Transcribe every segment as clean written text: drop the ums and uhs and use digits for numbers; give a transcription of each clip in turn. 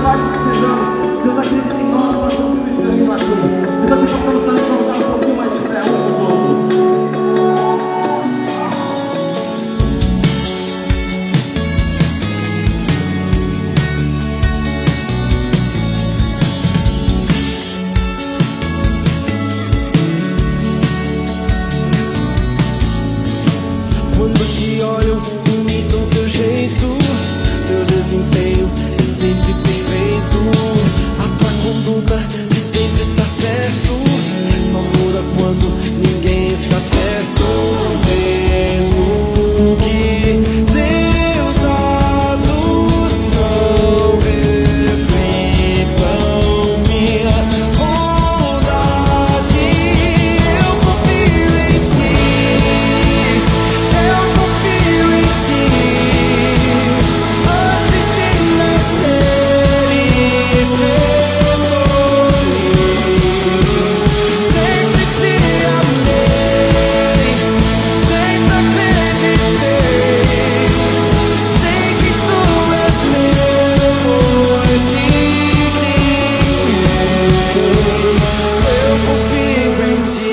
fortes que sejamos, Deus acredita em nós para construir esse reino aqui. Então que possamos também colocar um pouquinho mais de fé uns nos outros. Quando te olho, imito teu jeito, teu desempenho é sempre perfeito. A tua conduta de sempre está certo, só muda quando ninguém está perto. Mesmo que teus atos não reflitam minha bondade, eu confio em ti. Eu confio em ti, antes de nascer e ser sempre te amei, sempre acreditei, sei que tu és meu, pois te criei. Eu confio em ti.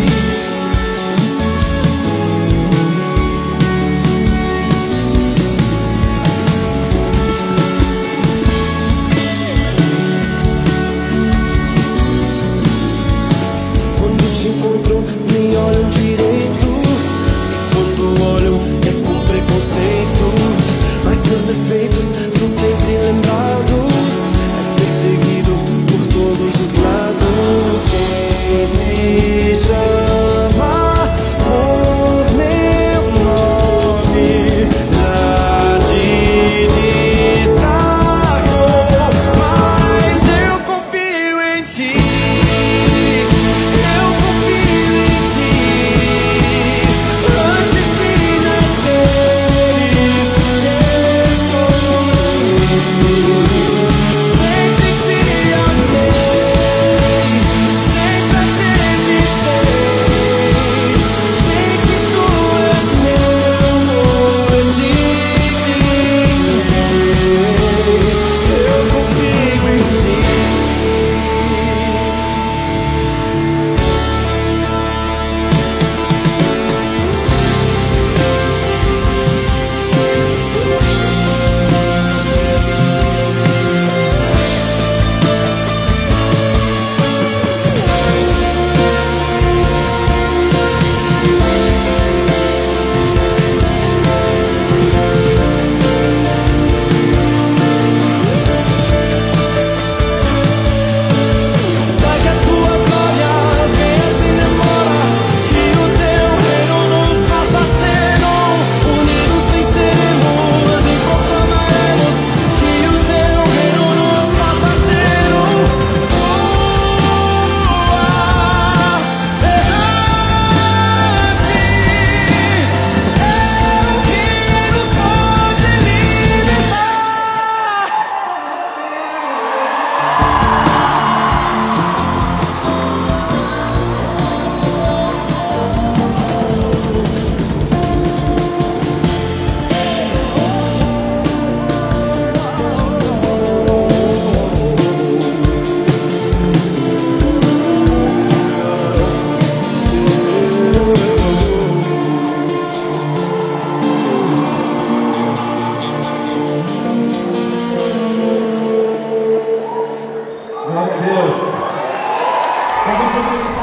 Quando te encontro, nem olham direito, e quando olham é com preconceito. Mas teus defeitos são sempre lembrados, és perseguido por todos os lados. Quem se chama por meu nome já te descartou, mas eu confio em ti. Eu confio em ti, antes de nascer isso te escolhi. Sempre te amei, sempre acreditei, sei que tu és meu, pois te criei. Eu confio em ti. Para que a tua glória venha sem demora, que o teu reino nos faça ser um. Unidos venceremos e proclamaremos que o teu reino nos faça ser um. Errante é o que nos pode libertar. Glória a Deus.